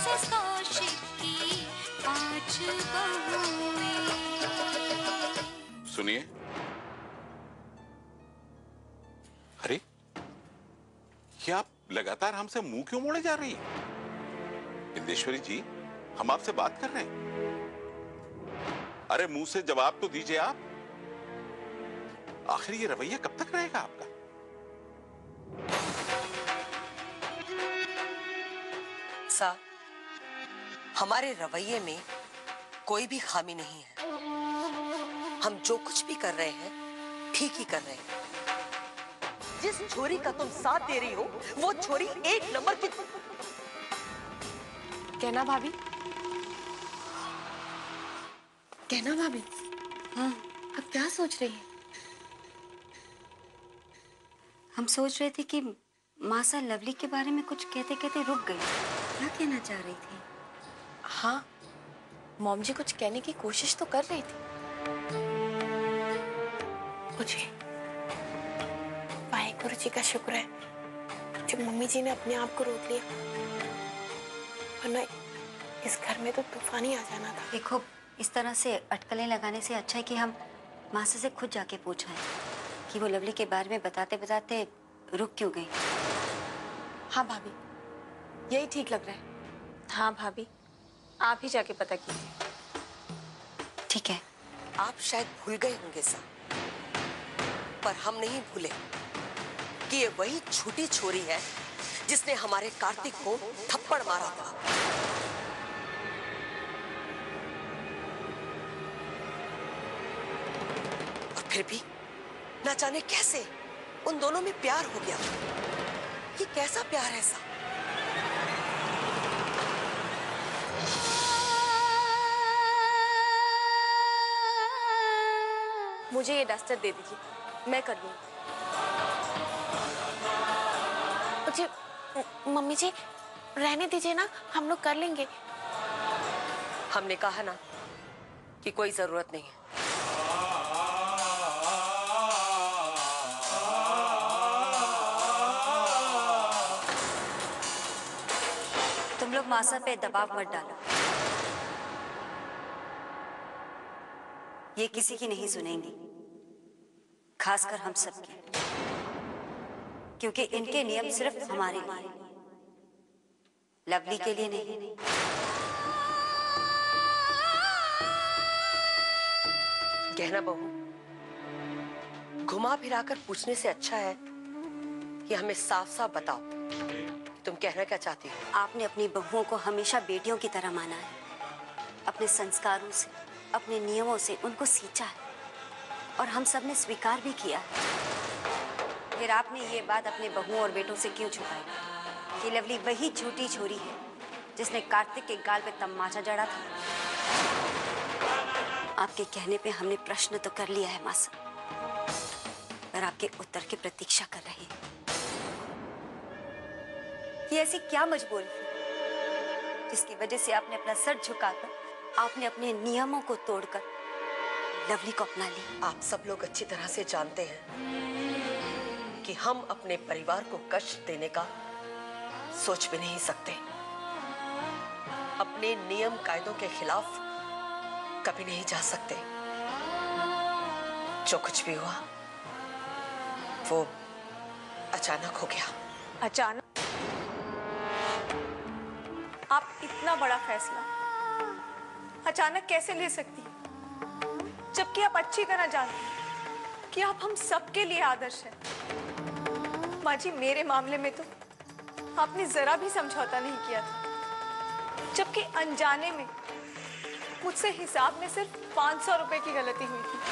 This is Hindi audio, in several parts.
मिसेस कौशिक की 5 बहुएं। सुनिए, अरे ये आप लगातार हमसे मुंह क्यों मोड़े जा रही हैं? इंदेश्वरी जी, हम आपसे बात कर रहे हैं। अरे मुंह से जवाब तो दीजिए आप। आखिर ये रवैया कब तक रहेगा आपका? साहब, हमारे रवैये में कोई भी खामी नहीं है। हम जो कुछ भी कर रहे हैं ठीक ही कर रहे हैं। जिस छोरी का तुम साथ दे रही हो वो छोरी 1 नंबर की। कहना भाभी, कहना भाभी। हाँ, अब क्या सोच रही है? हम सोच रहे थे कि मासा लवली के बारे में कुछ कहते कहते रुक गई। क्या कहना चाह रही थी? हाँ, मॉम जी कुछ कहने की कोशिश तो कर रही थी। मुझे वाहिगुरु जी का शुक्र है जो मम्मी जी ने अपने आप को रोक लिया, वरना इस घर में तो तूफान ही आ जाना था। देखो, इस तरह से अटकलें लगाने से अच्छा है कि हम मासा से खुद जाके पूछें कि वो लवली के बारे में बताते बताते रुक क्यों गई। हाँ भाभी, यही ठीक लग रहा है। हाँ भाभी, आप ही जाके पता कीजिए। ठीक है। आप शायद भूल गए होंगे सर, पर हम नहीं भूले कि ये वही छोटी छोरी है जिसने हमारे कार्तिक को थप्पड़ मारा था। और फिर भी न जाने कैसे उन दोनों में प्यार हो गया। ये कैसा प्यार है ऐसा? मुझे ये डस्टर दे दीजिए, मैं कर लूंगी। मुझे मम्मी जी रहने दीजिए ना, हम लोग कर लेंगे। हमने कहा ना कि कोई जरूरत नहीं है। तुम लोग मासा पे दबाव मत डालो, ये किसी की नहीं सुनेंगी, खासकर हम सबकी, क्योंकि इनके नियम सिर्फ हमारे लिए, लवली के लिए नहीं। गहना बहू, घुमा फिराकर पूछने से अच्छा है कि हमें साफ साफ बताओ तुम कहना क्या चाहती हो। आपने अपनी बहुओं को हमेशा बेटियों की तरह माना है, अपने संस्कारों से, अपने नियमों से उनको सींचा है, और हम सब ने स्वीकार भी किया है। फिर आपने ये बात अपने बहुओं और बेटों से क्यों छुपाई कि लवली वही झूठी छोरी है जिसने कार्तिक के गाल पे तमाचा जड़ा था? आपके कहने पे हमने प्रश्न तो कर लिया है मासा, पर आपके उत्तर की प्रतीक्षा कर रहे हैं। ये ऐसी क्या मजबूरी थी जिसकी वजह से आपने अपना सर झुकाकर, आपने अपने नियमों को तोड़कर लवली को अपना लिया? आप सब लोग अच्छी तरह से जानते हैं कि हम अपने परिवार को कष्ट देने का सोच भी नहीं सकते। अपने नियम कायदों के खिलाफ कभी नहीं जा सकते। जो कुछ भी हुआ वो अचानक हो गया। अचानक? आप इतना बड़ा फैसला अचानक कैसे ले सकती हैं? जबकि आप अच्छी तरह जानती हैं कि आप हम सबके लिए आदर्श हैं। माँ जी, मेरे मामले में तो आपने जरा भी समझौता नहीं किया था, जबकि अनजाने में मुझसे हिसाब में सिर्फ 500 रुपए की गलती हुई थी।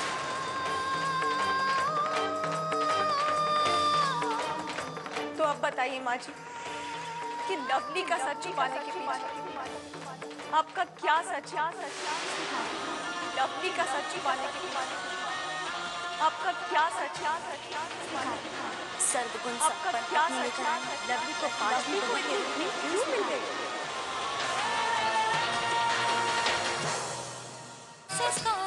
तो अब बताइए माँ जी कि लवली का सच छुपाने के पीछे आपका क्या सच है? लवली का सच छुपाने के पीछे आपका क्या सच है? सर्वगुण आपका क्या सच है? लवली को क्यों मिल गई?